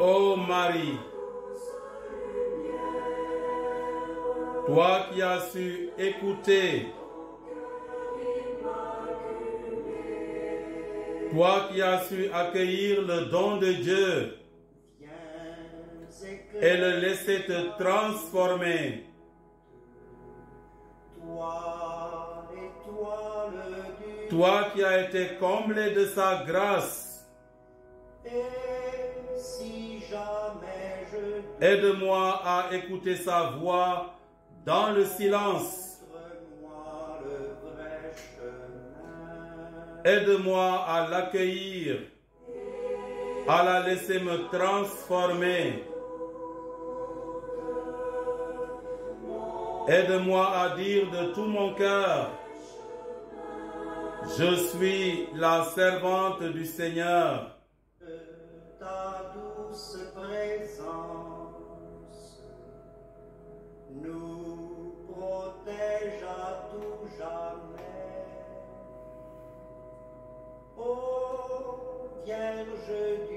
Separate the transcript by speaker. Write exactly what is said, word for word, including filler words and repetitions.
Speaker 1: Ô Marie, toi qui as su écouter, toi qui as su accueillir le don de Dieu et le laisser te transformer, toi qui as été comblé de sa grâce, aide-moi à écouter sa voix dans le silence. Aide-moi à l'accueillir, à la laisser me transformer. Aide-moi à dire de tout mon cœur, je suis la servante du Seigneur.
Speaker 2: Ta douce présence nous protège à tout jamais. Ô Vierge